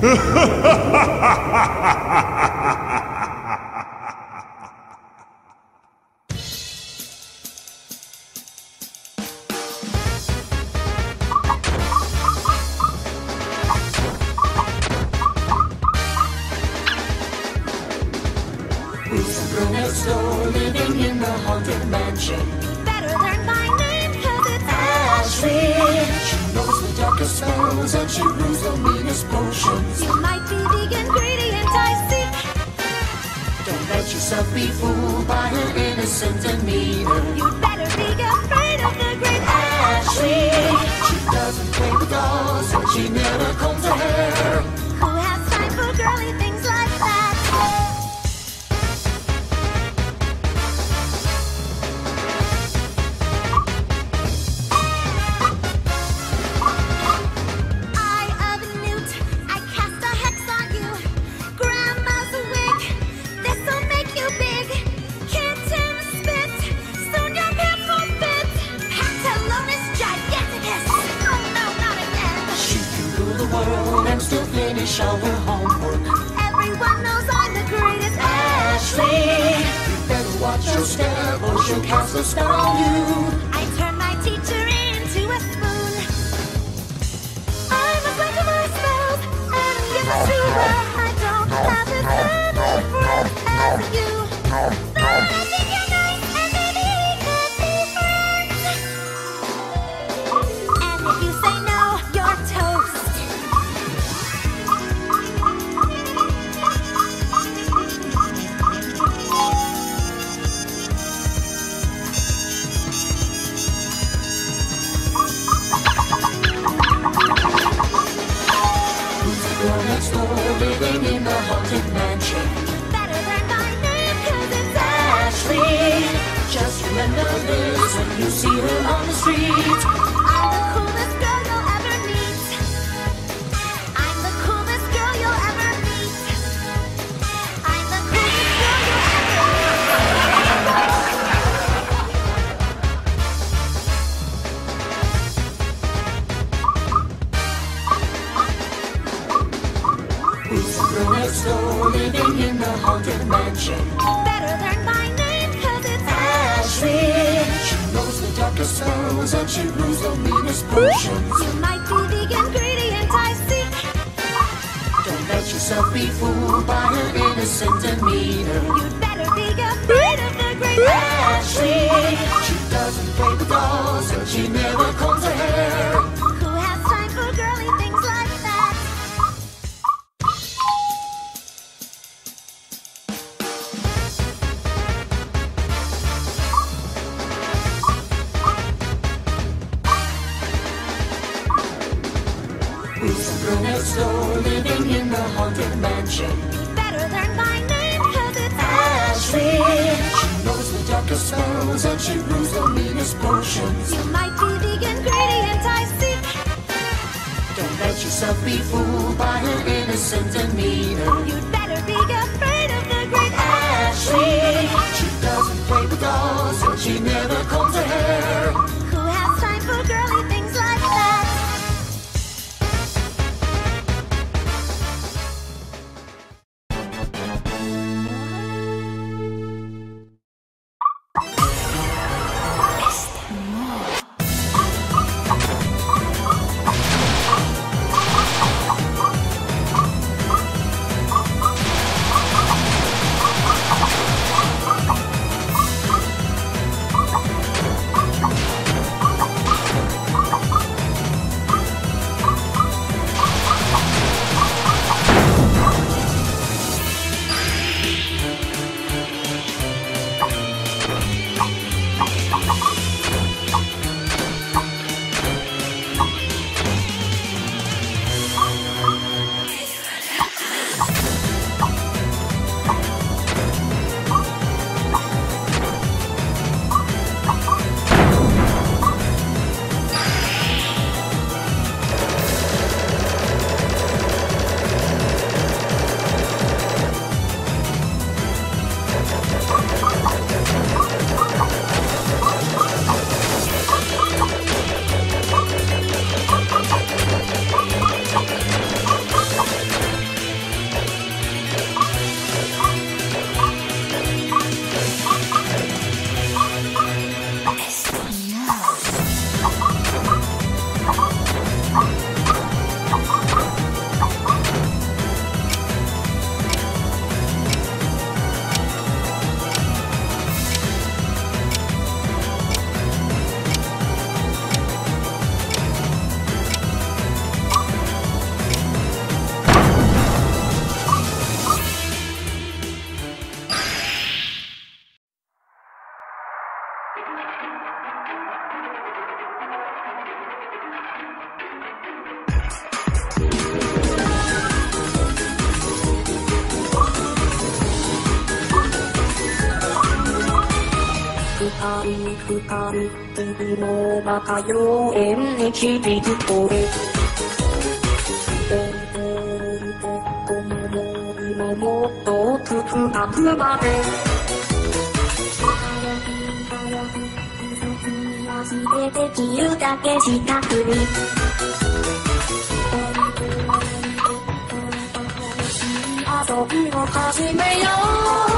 Who's the girl next door living in the haunted mansion? Better learn my name, cause it's Ashley. She knows the darkest spells and she brews the meanest potions. You might be the ingredient I seek. Don't let yourself be fooled by her innocent demeanor. You'd better be afraid of the great Ashley. She doesn't play with dolls and she never combs her hair. Who has time for girly things like that? Eye of Newt, I cast a hex on you. Grandma's wig, this'll make you big. Kitten spit, soon your pants won't fit. Pantalonis giganticus, oh no, not again. She can rule the world and still finish all her homework. Everyone knows I'm the greatest Ashley, you better watch your step or she'll cast a spell on you. I turn my teacher into a spoon. I'm a friend of my spells and give us to her. I don't have as good a friend as you. But I think you're nice and maybe we could be friends. And if you say no, you're toast. Who's the girl next door living in the haunted mansion? Better learn my name, cause it's Ashley. Just remember this when you see her on the street. I'm the coolest girl you'll ever meet. I'm the coolest girl you'll ever meet. I'm the coolest girl you'll ever meet. Who's the girl next door living in the haunted mansion? Better learn my name, cause it's Ashley. She knows the darkest spells and she brews the meanest potions. You might be the ingredient I seek. Don't let yourself be fooled by her innocent demeanor. You'd better be afraid of the great Ashley, she doesn't play with dolls and she never combs her hair. Who has time for girly things like that? Who's the girl next door living in the haunted mansion? Better learn my name, cause it's Ashley, she knows the darkest spells and she brews the meanest potions. You might be the ingredient I seek. Don't let yourself be fooled by her innocent demeanor. You'd better be afraid of the great Ashley, she doesn't play with dolls and she never combs her hair. Who has time for girly things like that? 深い深い海の中よ縁に響く声この森のもっと深くまで全てできるだけ近くに遊びを始めよう